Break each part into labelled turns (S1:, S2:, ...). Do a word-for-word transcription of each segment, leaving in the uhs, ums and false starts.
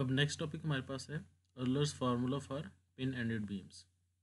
S1: अब next topic हमारे पास है Euler's formula for pin ended beams.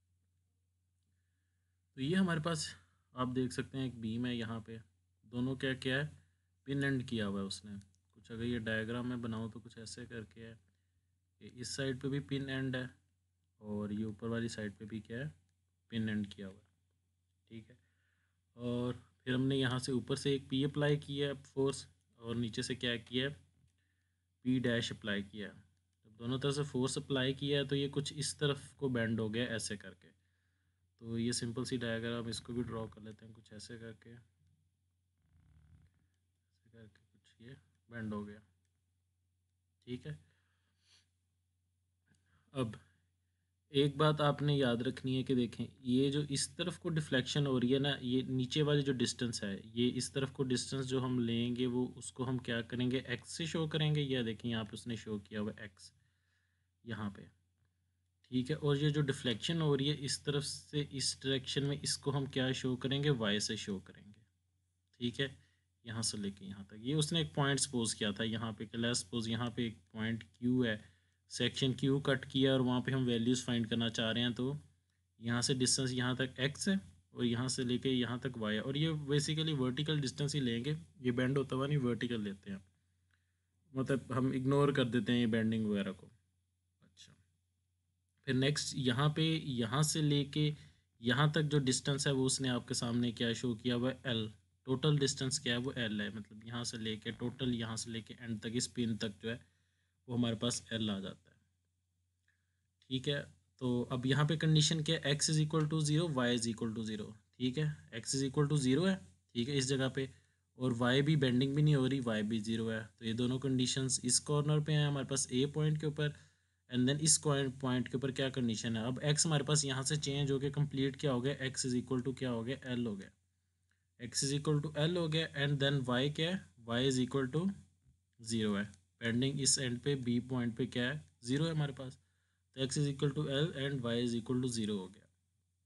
S1: तो ये हमारे पास आप देख सकते हैं एक बीम है, यहाँ पे दोनों क्या क्या है, पिन एंड किया हुआ है उसने। कुछ अगर ये डायग्राम में बनाऊँ तो कुछ ऐसे करके है कि इस साइड पे भी पिन एंड है और ये ऊपर वाली साइड पे भी क्या है, पिन एंड किया हुआ है। ठीक है, और फिर हमने यहाँ से ऊपर से एक पी अप्लाई किया है फोर्स, और नीचे से क्या किया है, पी डैश अप्लाई किया है। जब दोनों तरफ से फोर्स अप्लाई किया है तो ये कुछ इस तरफ को बेंड हो गया ऐसे करके। तो ये सिंपल सी डायग्राम, इसको भी ड्रॉ कर लेते हैं कुछ ऐसे करके, ऐसे करके कुछ ये बेंड हो गया। ठीक है, अब एक बात आपने याद रखनी है कि देखें ये जो इस तरफ को डिफ्लेक्शन हो रही है ना, ये नीचे वाली जो डिस्टेंस है, ये इस तरफ को डिस्टेंस जो हम लेंगे वो उसको हम क्या करेंगे, एक्स से शो करेंगे। या देखें यहाँ पे उसने शो किया हुआ एक्स यहाँ पे। ठीक है, और ये जो डिफ्लेक्शन हो रही है इस तरफ से इस डायरेक्शन में, इसको हम क्या शो करेंगे, वाई से शो करेंगे। ठीक है, यहाँ से लेके यहाँ तक ये उसने एक पॉइंट सपोज किया था यहाँ पे, कि लेट्स सपोज यहाँ पे एक पॉइंट क्यू है, सेक्शन क्यू कट किया और वहाँ पे हम वैल्यूज़ फाइंड करना चाह रहे हैं। तो यहाँ से डिस्टेंस यहाँ तक एक्स है और यहाँ से लेके यहाँ तक वाई है, और ये बेसिकली वर्टिकल डिस्टेंस ही लेंगे, ये बेंड होता हुआ नहीं वर्टिकल लेते हैं, मतलब हम इग्नोर कर देते हैं ये बेंडिंग वगैरह को। अच्छा, फिर नेक्स्ट यहाँ पे यहाँ से लेके यहाँ तक जो डिस्टेंस है वो उसने आपके सामने क्या शो किया हुआ है, एल। टोटल डिस्टेंस क्या है, वो एल है, मतलब यहाँ से लेके टोटल यहाँ से लेके एंड तक इस पिन तक जो है वो हमारे पास एल आ जाता है। ठीक है, तो अब यहाँ पे कंडीशन क्या है, x is equal to zero, y is equal to zero. ठीक है, x is equal to zero है, ठीक है, इस जगह पे, और वाई भी बेंडिंग भी नहीं हो रही, वाई भी ज़ीरो है। तो ये दोनों कंडीशंस इस कॉर्नर पे हैं हमारे पास ए पॉइंट के ऊपर, एंड देन इस पॉइंट के ऊपर क्या कंडीशन है। अब एक्स हमारे पास यहाँ से चेंज हो गया, कंप्लीट क्या हो गया, एक्स इज इक्वल टू क्या हो गया, एल हो गया, x is equal to L हो गया, एंड देन वाई क्या है, y is equal to zero है। पेंडिंग इस एंड पे बी पॉइंट पे क्या है, ज़ीरो है हमारे पास, तो x is equal to L and y is equal to zero हो गया।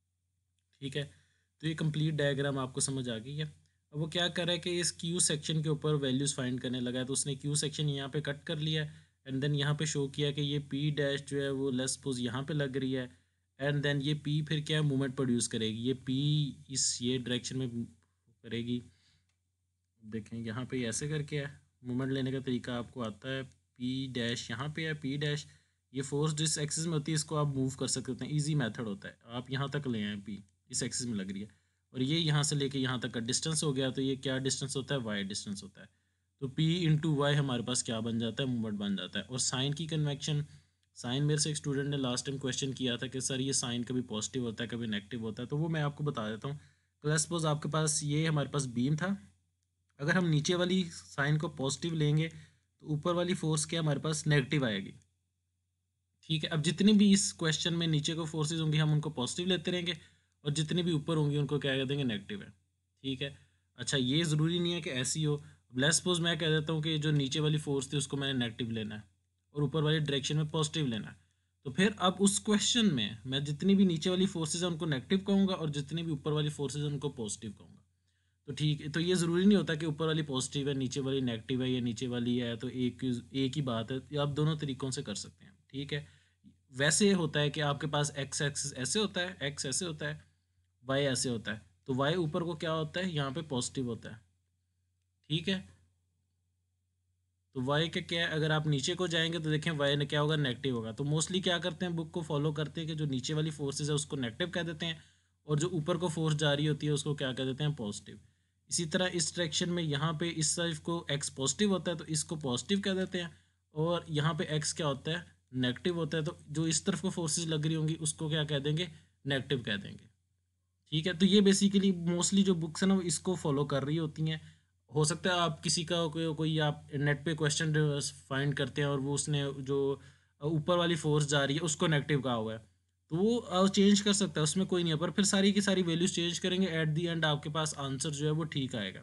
S1: ठीक है, तो ये कंप्लीट डायग्राम आपको समझ आ गई है। अब वो क्या कर रहा है कि इस क्यू सेक्शन के ऊपर वैल्यूज़ फाइंड करने लगा है, तो उसने क्यू सेक्शन यहाँ पे कट कर लिया है, एंड देन यहाँ पे शो किया कि ये पी डैश जो है वो लेट्स सपोज यहाँ पे लग रही है, एंड देन ये पी फिर क्या मूवमेंट प्रोड्यूस करेगी, ये पी इस ये डायरेक्शन में करेगी। देखें यहाँ पे ऐसे करके है, मूवमेंट लेने का तरीका आपको आता है, पी डैश यहाँ पे है, पी डैश ये फोर्स जिस एक्सिस में होती है इसको आप मूव कर सकते हैं, इजी मेथड होता है। आप यहाँ तक ले आए, पी इस एक्सिस में लग रही है और ये यहाँ से लेके यहाँ तक का डिस्टेंस हो गया, तो ये क्या डिस्टेंस होता है, वाई डिस्टेंस होता है। तो पी इंटू वाई हमारे पास क्या बन जाता है, मूवमेंट बन जाता है। और साइन की कन्वेक्शन, साइन मेरे से एक स्टूडेंट ने लास्ट टाइम क्वेश्चन किया था कि सर ये साइन कभी पॉजिटिव होता है कभी नेगेटिव होता है, तो वो मैं आपको बता देता हूँ। तो सपोज आपके पास ये हमारे पास बीम था, अगर हम नीचे वाली साइन को पॉजिटिव लेंगे तो ऊपर वाली फोर्स क्या हमारे पास नेगेटिव आएगी। ठीक है, अब जितनी भी इस क्वेश्चन में नीचे को फोर्सेज होंगी हम उनको पॉजिटिव लेते रहेंगे, और जितनी भी ऊपर होंगी उनको क्या कह देंगे, नेगेटिव है। ठीक है, अच्छा ये ज़रूरी नहीं है कि ऐसी हो। लेट्स सपोज मैं कह देता हूँ कि जो नीचे वाली फोर्स थी उसको मैंने नेगेटिव लेना है और ऊपर वाली डायरेक्शन में पॉजिटिव लेना है, तो फिर अब उस क्वेश्चन में मैं जितनी भी नीचे वाली फोर्सेज है उनको नेगेटिव कहूँगा और जितनी भी ऊपर वाली फोर्सेज है उनको पॉजिटिव कहूँगा। तो ठीक है, तो ये ज़रूरी नहीं होता कि ऊपर वाली पॉजिटिव है नीचे वाली नेगेटिव है, या नीचे वाली है तो एक एक ही बात है, आप दोनों तरीक़ों से कर सकते हैं। ठीक है, वैसे होता है कि आपके पास एक्स एक्सिस ऐसे होता है, एक्स ऐसे होता है, वाई ऐसे होता है, तो वाई ऊपर को क्या होता है, यहाँ पे पॉजिटिव होता है। ठीक है, तो वाई का क्या है, अगर आप नीचे को जाएंगे तो देखें वाई ने क्या होगा, नेगेटिव होगा। तो मोस्टली क्या करते हैं, बुक को फॉलो करते हैं कि जो नीचे वाली फोर्सेज है उसको नेगेटिव कह देते हैं, और जो ऊपर को फोर्स जा रही होती है उसको क्या कह देते हैं, पॉजिटिव। इसी तरह इस डायरेक्शन में यहाँ पे इस साइड को एक्स पॉजिटिव होता है तो इसको पॉजिटिव कह देते हैं, और यहाँ पे एक्स क्या होता है, नेगेटिव होता है, तो जो इस तरफ को फोर्सेज लग रही होंगी उसको क्या कह देंगे, नेगेटिव कह देंगे। ठीक है, तो ये बेसिकली मोस्टली जो बुक्स है ना वो इसको फॉलो कर रही होती हैं। हो सकता है आप किसी का कोई, कोई आप नेट पे क्वेश्चन फाइंड करते हैं और वो उसने जो ऊपर वाली फोर्स जा रही है उसको नेगेटिव कहा हुआ है, तो वो चेंज कर सकता है, उसमें कोई नहीं है, पर फिर सारी की सारी वैल्यूज चेंज करेंगे, एट दी एंड आपके पास आंसर जो है वो ठीक आएगा।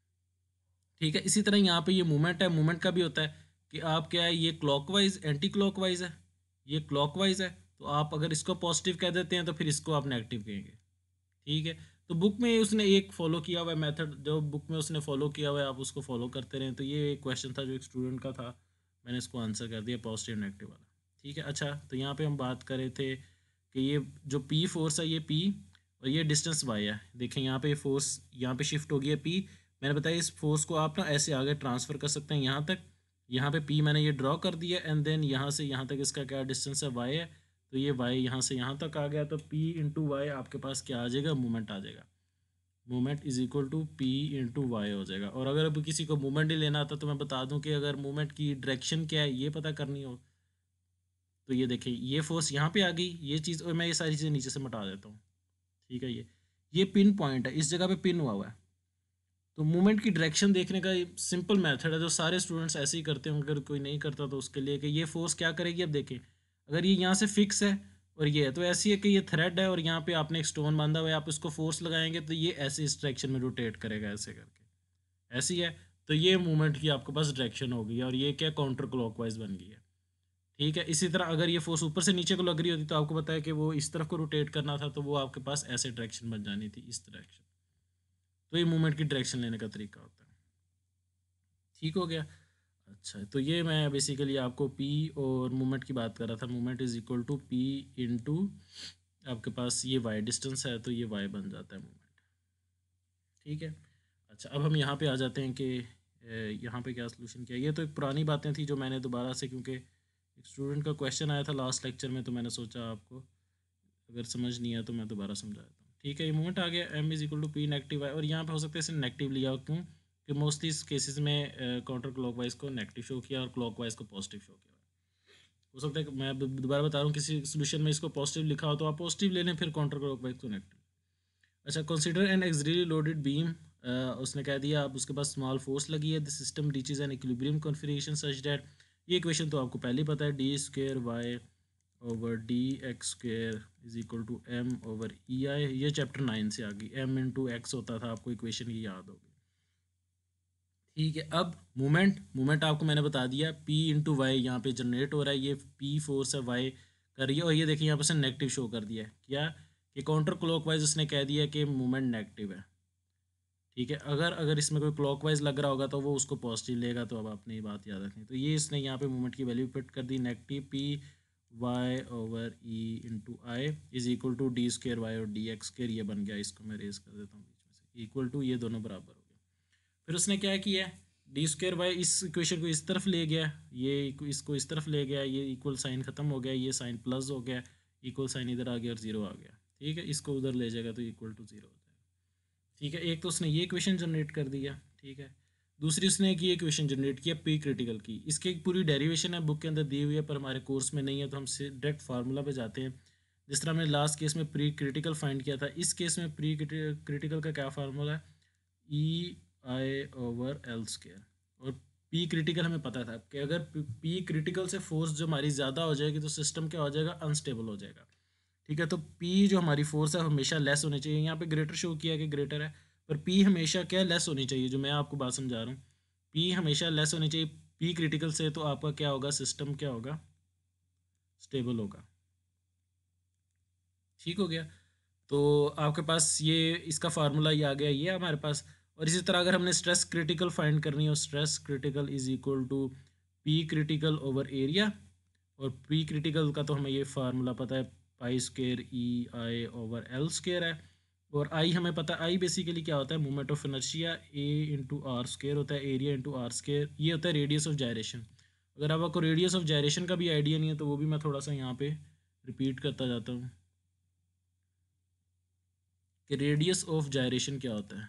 S1: ठीक है, इसी तरह यहाँ पे ये मूवमेंट है, मूवमेंट का भी होता है कि आप क्या है, ये क्लॉकवाइज एंटी क्लॉकवाइज है, ये क्लॉकवाइज है, तो आप अगर इसको पॉजिटिव कह देते हैं तो फिर इसको आप नेगेटिव कहेंगे। ठीक है, तो बुक में उसने एक फॉलो किया हुआ है मेथड, जो बुक में उसने फॉलो किया हुआ है आप उसको फॉलो करते रहें। तो ये एक क्वेश्चन था जो एक स्टूडेंट का था, मैंने इसको आंसर कर दिया पॉजिटिव नेगेटिव वाला। ठीक है, अच्छा तो यहाँ पे हम बात कर रहे थे कि ये जो पी फोर्स है ये पी और ये डिस्टेंस वाई है। देखें यहाँ पे फोर्स यहाँ पे शिफ्ट हो गया पी। मैंने बताया इस फोर्स को आप ना ऐसे आगे ट्रांसफ़र कर सकते हैं यहाँ तक। यहाँ पे पी मैंने ये ड्रॉ कर दिया एंड देन यहाँ से यहाँ तक इसका क्या डिस्टेंस है वाई है। तो ये वाई यहाँ से यहाँ तक आ गया, तो पी इंटू वाई आपके पास क्या आ जाएगा, मूवमेंट आ जाएगा। Movement is equal to P into y हो जाएगा। और अगर अभी किसी को मूवमेंट ही लेना आता तो मैं बता दूं कि अगर मूवमेंट की डायरेक्शन क्या है ये पता करनी हो तो ये देखिए ये फोर्स यहाँ पे आ गई ये चीज़, और मैं ये सारी चीज़ें नीचे से मिटा देता हूँ। ठीक है, ये ये पिन पॉइंट है, इस जगह पे पिन हुआ हुआ है। तो मूवमेंट की डायरेक्शन देखने का सिंपल मेथड है जो सारे स्टूडेंट्स ऐसे ही करते हैं, अगर कोई नहीं करता तो उसके लिए कि ये फोर्स क्या करेगी। अब देखें अगर ये यहाँ से फिक्स है और ये है तो ऐसी है कि ये थ्रेड है और यहाँ पे आपने एक स्टोन बांधा हुआ है, आप इसको फोर्स लगाएंगे तो ये ऐसे इस डायरेक्शन में रोटेट करेगा ऐसे करके, ऐसी है। तो ये मूवमेंट की आपके पास डायरेक्शन हो गई है और ये क्या काउंटर क्लॉकवाइज बन गई है। ठीक है, इसी तरह अगर ये फोर्स ऊपर से नीचे को लग रही होती तो आपको पता है कि वो इस तरफ को रोटेट करना था, तो वो आपके पास ऐसे डायरेक्शन बन जानी थी, इस डायरेक्शन। तो ये मूवमेंट की डायरेक्शन लेने का तरीका होता है। ठीक हो गया। अच्छा तो ये मैं बेसिकली आपको पी और मूवमेंट की बात कर रहा था। Movement is equal to P into आपके पास ये वाई डिस्टेंस है तो ये वाई बन जाता है मूवमेंट। ठीक है, अच्छा अब हम यहाँ पे आ जाते हैं कि यहाँ पे क्या सोल्यूशन किया। ये तो एक पुरानी बातें थी जो मैंने दोबारा से, क्योंकि एक स्टूडेंट का क्वेश्चन आया था लास्ट लेक्चर में तो मैंने सोचा आपको अगर समझ नहीं आया तो मैं दोबारा समझा देता हूँ। ठीक है, ये मूवमेंट आ गया M is equal to P negative y, और यहाँ पे हो सकता है इसे नेगेटिव लिया हो, क्यों कि मोस्टली इस केसेस में काउंटर क्लॉकवाइज को नेगेटिव शो किया और क्लॉकवाइज को पॉजिटिव शो किया। हो सकता है कि मैं दोबारा बता रहा हूँ किसी सोल्यूशन में इसको पॉजिटिव लिखा हो तो आप पॉजिटिव ले लें, फिर काउंटर क्लॉकवाइज को नेगेटिव। अच्छा, consider an axially loaded beam, उसने कह दिया अब उसके पास स्मॉल फोर्स लगी है, the system reaches an equilibrium configuration such that, ये इक्वेशन तो आपको पहले ही पता है, d square y over d x square is equal to M over E I. ये चैप्टर नाइन से आ गई, एम इंटू एक्स होता था, आपको इक्वेशन ये याद होगी। ठीक है, अब मूवमेंट मूवमेंट आपको मैंने बता दिया पी इंटू वाई यहाँ पे जनरेट हो रहा है, ये पी फोर्स है वाई कर रही है, और ये देखिए यहाँ पर से नेगेटिव शो कर दिया है क्या कि काउंटर क्लॉकवाइज उसने कह दिया कि मूवमेंट नेगेटिव है। ठीक है, अगर अगर इसमें कोई क्लॉकवाइज लग रहा होगा तो वो उसको पॉजिटिव लेगा, तो अब आपने ये बात याद रखनी। तो ये इसने यहाँ पे मूवमेंट की वैल्यू पुट कर दी, negative P y over E into I is equal to d square y और डी एक्स स्क्र, ये बन गया। इसको मैं रेज कर देता हूँ बीच में से, इक्वल टू ये दोनों बराबर हो गए। फिर उसने क्या किया, डी स्क्र वाई इस इक्वेशन को इस तरफ ले गया, ये इसको इस तरफ ले गया, ये इक्वल साइन खत्म हो गया, ये साइन प्लस हो गया, इक्वल साइन इधर आ गया और जीरो आ गया। ठीक है, इसको उधर ले जाएगा तो इक्वल टू जीरो हो जाएगा। ठीक है, एक तो उसने ये इक्वेशन जनरेट कर दिया। ठीक है, दूसरी उसने एक ये इक्वेशन जनरेट किया पी क्रिटिकल की, इसकी एक पूरी डेरिवेशन है बुक के अंदर दी हुई है पर हमारे कोर्स में नहीं है, तो हम डायरेक्ट फार्मूला पे जाते हैं। जिस तरह हमने लास्ट केस में प्री क्रिटिकल फाइंड किया था, इस केस में प्री क्रिटिकल का क्या फार्मूला है, E I over L square. और पी क्रिटिकल हमें पता था कि अगर पी क्रिटिकल से फोर्स जो हमारी ज़्यादा हो जाएगी तो सिस्टम क्या हो जाएगा, अनस्टेबल हो जाएगा। ठीक है, तो पी जो हमारी फोर्स है हमेशा लेस होनी चाहिए। यहाँ पे ग्रेटर शो किया कि ग्रेटर है, पर पी हमेशा क्या लेस होनी चाहिए, जो मैं आपको बात समझा रहा हूँ, पी हमेशा लेस होनी चाहिए पी क्रिटिकल से, तो आपका क्या होगा, सिस्टम क्या होगा, स्टेबल होगा। ठीक हो गया, तो आपके पास ये इसका फार्मूला ये आ गया, ये हमारे पास। और इसी तरह अगर हमने स्ट्रेस क्रिटिकल फाइंड करनी हो, stress critical is equal to P critical over area, और पी क्रिटिकल का तो हमें ये फार्मूला पता है, pi square E I over L square है। और आई हमें पता है, आई बेसिकली क्या होता है, moment of inertia, A into R square होता है, एरिया इंटू आर स्क्वायर, ये होता है रेडियस ऑफ जायरेशन। अगर आपको रेडियस ऑफ जायरेशन का भी आइडिया नहीं है तो वो भी मैं थोड़ा सा यहाँ पे रिपीट करता जाता हूँ कि रेडियस ऑफ जायरेशन क्या होता है,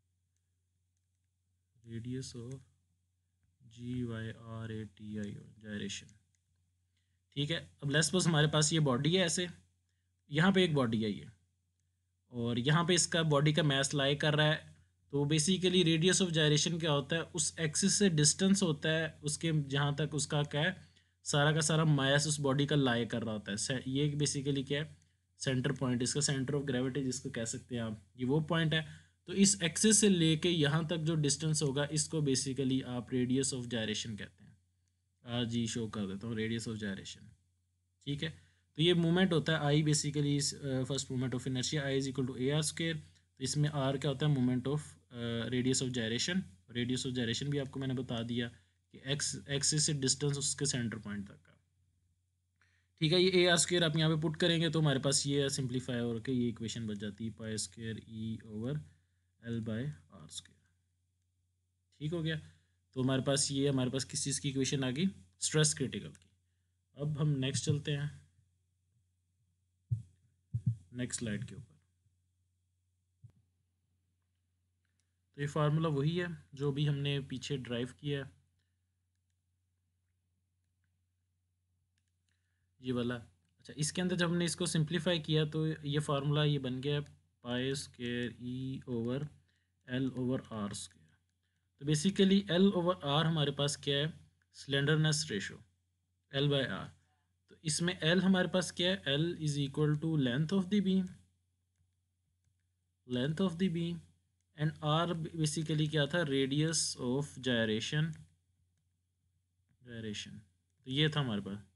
S1: radius of G Y R A T I gyration. ठीक है, अब लेट्स सपोज हमारे पास ये बॉडी है ऐसे, यहाँ पे एक बॉडी है ये, और यहाँ पे इसका बॉडी का मास लाई कर रहा है, तो बेसिकली रेडियस ऑफ जायरेशन क्या होता है, उस एक्सिस से डिस्टेंस होता है उसके जहाँ तक उसका क्या है, सारा का सारा मास उस बॉडी का लाई कर रहा होता है। ये बेसिकली क्या है, सेंटर पॉइंट, इसका सेंटर ऑफ ग्रेविटी जिसको कह सकते हैं आप, ये वो पॉइंट है। तो इस एक्सिस से लेके यहाँ तक जो डिस्टेंस होगा इसको बेसिकली आप रेडियस ऑफ जायरेशन कहते हैं। आज ही शो कर देता हूँ रेडियस ऑफ जायरेशन। ठीक है, तो ये मूवमेंट होता है आई, बेसिकली इस first movement of inertia, I is equal to A R square. तो इसमें आर क्या होता है, movement of radius of gyration. Radius of gyration भी आपको मैंने बता दिया कि एक्स एक्सिस से डिस्टेंस उसके सेंटर पॉइंट तक का। ठीक है, ये ए आर स्क्वेयर आप यहाँ पे पुट करेंगे तो हमारे पास ये सिंप्लीफाई हो के ये इक्वेशन बच जाती है, pi square E over L by R square. ठीक हो गया। तो हमारे पास ये हमारे पास किस चीज़ की इक्वेशन आ गई, स्ट्रेस क्रिटिकल की। अब हम नेक्स्ट चलते हैं नेक्स्ट स्लाइड के ऊपर। तो ये फार्मूला वही है जो भी हमने पीछे ड्राइव किया है, ये वाला। अच्छा, इसके अंदर जब हमने इसको सिंप्लीफाई किया तो ये फार्मूला ये बन गया pi square E over L over R square. तो बेसिकली एल ओवर आर हमारे पास क्या है, slenderness ratio L by R. तो इसमें एल हमारे पास क्या है, L is equal to length of the beam, length of the beam, and R basically क्या था, रेडियस ऑफ जायरेशन, जायरेशन। तो ये था हमारे पास।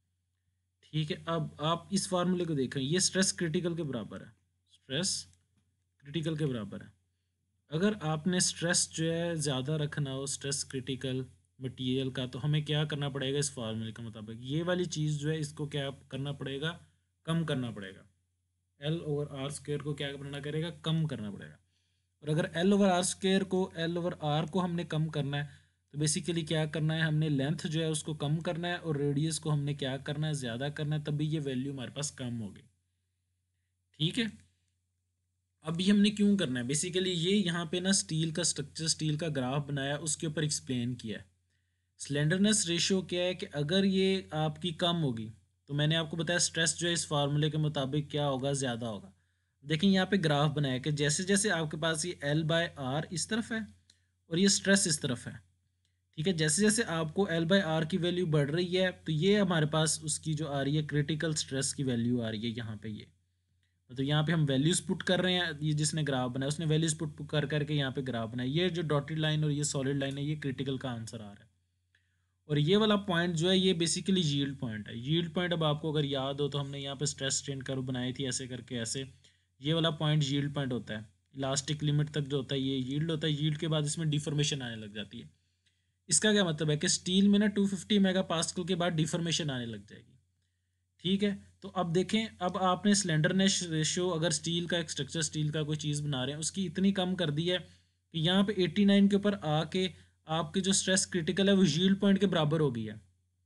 S1: ठीक है, अब आप इस फार्मूले को देखें, ये स्ट्रेस क्रिटिकल के बराबर है, स्ट्रेस क्रिटिकल के बराबर है। अगर आपने स्ट्रेस जो है ज़्यादा रखना हो, स्ट्रेस क्रिटिकल मटेरियल का, तो हमें क्या करना पड़ेगा, इस फार्मूले के मुताबिक ये वाली चीज़ जो है इसको क्या करना पड़ेगा, कम करना पड़ेगा। एल ओवर आर स्क्वेयर को क्या करना करेगा, कम करना पड़ेगा। और अगर एल ओवर आर स्क्वेयर को, एल ओवर आर को हमने कम करना है, तो बेसिकली क्या करना है, हमने लेंथ जो है उसको कम करना है और रेडियस को हमने क्या करना है, ज़्यादा करना है, तभी ये वैल्यू हमारे पास कम होगी। ठीक है, अभी हमने क्यों करना है, बेसिकली ये यहाँ पे ना स्टील का स्ट्रक्चर, स्टील का ग्राफ बनाया, उसके ऊपर एक्सप्लेन किया है। स्लेंडरनेस रेशियो क्या है कि अगर ये आपकी कम होगी, तो मैंने आपको बताया स्ट्रेस जो है इस फार्मूले के मुताबिक क्या होगा, ज़्यादा होगा। देखिए यहाँ पे ग्राफ बनाया कि जैसे जैसे आपके पास ये एल बाय आर इस तरफ है और ये स्ट्रेस इस तरफ है। ठीक है, जैसे जैसे आपको एल बाय आर की वैल्यू बढ़ रही है, तो ये हमारे पास उसकी जो आ रही है क्रिटिकल स्ट्रेस की वैल्यू आ रही है यहाँ पे। ये तो यहाँ पे हम वैल्यूज पुट कर रहे हैं, ये जिसने ग्राफ बनाया उसने वैल्यूज पुट कर करके यहाँ पे ग्राफ बनाया। ये जो डॉटेड लाइन और ये सॉलिड लाइन है, ये क्रिटिकल का आंसर आ रहा है। और ये वाला पॉइंट जो है ये बेसिकली यील्ड पॉइंट है। यील्ड पॉइंट अब आपको अगर याद हो तो हमने यहाँ पे स्ट्रेस स्ट्रेन कर्व बनाई थी ऐसे करके, ऐसे। ये वाला पॉइंट यील्ड पॉइंट होता है, इलास्टिक लिमिट तक जो होता है ये यील्ड होता है। यील्ड के बाद इसमें डिफॉर्मेशन आने लग जाती है। इसका क्या मतलब है कि स्टील में ना टू फिफ्टी मेगा पास्कल के बाद डिफॉर्मेशन आने लग जाएगी। ठीक है, तो अब देखें, अब आपने स्लेंडरनेस रेशियो अगर स्टील का एक स्ट्रक्चर, स्टील का कोई चीज़ बना रहे हैं, उसकी इतनी कम कर दी है कि यहाँ पे एट्टी नाइन के ऊपर आके आपके जो स्ट्रेस क्रिटिकल है वो यील्ड पॉइंट के बराबर हो गई है।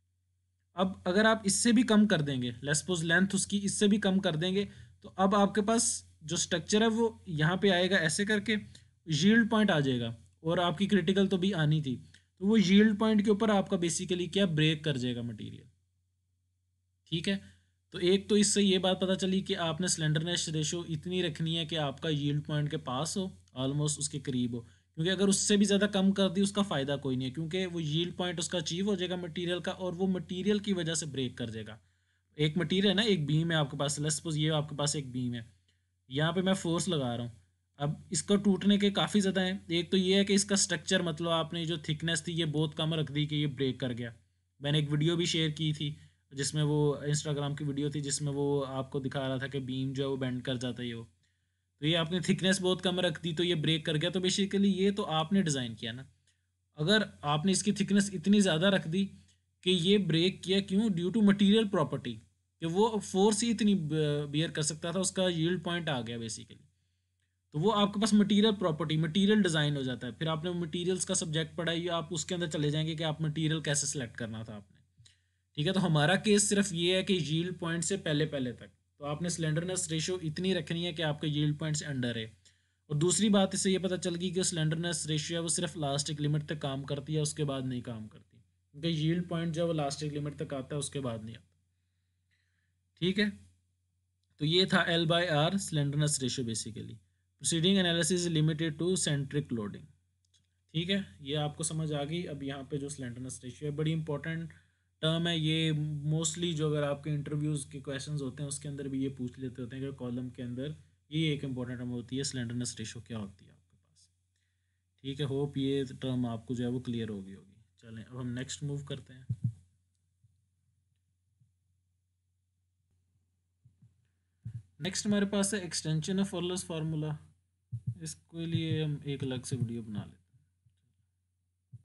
S1: अब अगर आप इससे भी कम कर देंगे, लेट्स सपोज लेंथ उसकी इससे भी कम कर देंगे, तो अब आपके पास जो स्ट्रक्चर है वो यहाँ पे आएगा ऐसे करके, यील्ड पॉइंट आ जाएगा। और आपकी क्रिटिकल तो भी आनी थी, तो वो यील्ड पॉइंट के ऊपर आपका बेसिकली क्या ब्रेक कर जाएगा मटेरियल। ठीक है, तो एक तो इससे ये बात पता चली कि आपने स्लेंडरनेस रेशो इतनी रखनी है कि आपका यील्ड पॉइंट के पास हो, ऑलमोस्ट उसके करीब हो। क्योंकि अगर उससे भी ज़्यादा कम कर दी उसका फ़ायदा कोई नहीं है, क्योंकि वो यील्ड पॉइंट उसका अचीव हो जाएगा मटेरियल का और वो मटेरियल की वजह से ब्रेक कर जाएगा। एक मटेरियल है ना, एक बीम है आपके पास, लेट्स सपोज ये आपके पास एक बीम है, यहाँ पे मैं फोर्स लगा रहा हूँ। अब इसको टूटने के काफ़ी ज़्यादा हैं। एक तो ये है कि इसका स्ट्रक्चर, मतलब आपने जो थिकनेस थी ये बहुत कम रख दी कि ये ब्रेक कर गया। मैंने एक वीडियो भी शेयर की थी जिसमें वो इंस्टाग्राम की वीडियो थी जिसमें वो आपको दिखा रहा था कि बीम जो है वो बेंड कर जाता है वो। तो ये आपने थिकनेस बहुत कम रख दी तो ये ब्रेक कर गया। तो बेसिकली ये तो आपने डिज़ाइन किया ना, अगर आपने इसकी थिकनेस इतनी ज़्यादा रख दी कि ये ब्रेक किया, क्यों, ड्यू टू मटेरियल प्रॉपर्टी, कि वो फोर्स ही इतनी बियर कर सकता था, उसका यील्ड पॉइंट आ गया बेसिकली। तो वो आपके पास मटेरियल प्रॉपर्टी, मटेरियल डिज़ाइन हो जाता है। फिर आपने मटेरियल्स का सब्जेक्ट पढ़ा, ये आप उसके अंदर चले जाएंगे कि आप मटेरियल कैसे सेलेक्ट करना था आपने। ठीक है, तो हमारा केस सिर्फ ये है कि यील्ड पॉइंट से पहले पहले तक तो आपने स्लेंडरनेस रेशियो इतनी रखनी है कि आपके यील्ड पॉइंट से अंडर है। और दूसरी बात इससे ये पता चल गई कि स्लेंडरनेस रेशियो है वो सिर्फ लास्ट एक लिमिट तक काम करती है, उसके बाद नहीं काम करती, क्योंकि यील्ड पॉइंट जो है वो लास्ट एक लिमिट तक आता है, उसके बाद नहीं आता। ठीक है, तो ये था L by R slenderness ratio basically. Proceeding analysis limited to centric loading. ठीक है, ये आपको समझ आ गई। अब यहाँ पे जो स्लेंडरनेस रेशियो है बड़ी इंपॉर्टेंट टर्म है ये। मोस्टली जो अगर आपके इंटरव्यूज़ के क्वेश्चंस होते हैं उसके अंदर भी ये पूछ लेते होते हैं कि कॉलम के अंदर ये एक इंपॉर्टेंट टर्म होती है, स्लेंडरनेस रेशियो क्या होती है आपके पास। ठीक है, होप ये टर्म आपको जो है वो क्लियर हो गई होगी। चलें अब हम नेक्स्ट मूव करते हैं। नेक्स्ट हमारे पास है एक्सटेंशन ऑफ फॉलोअर्स फार्मूला। इसके लिए हम एक अलग से वीडियो बना लेते हैं।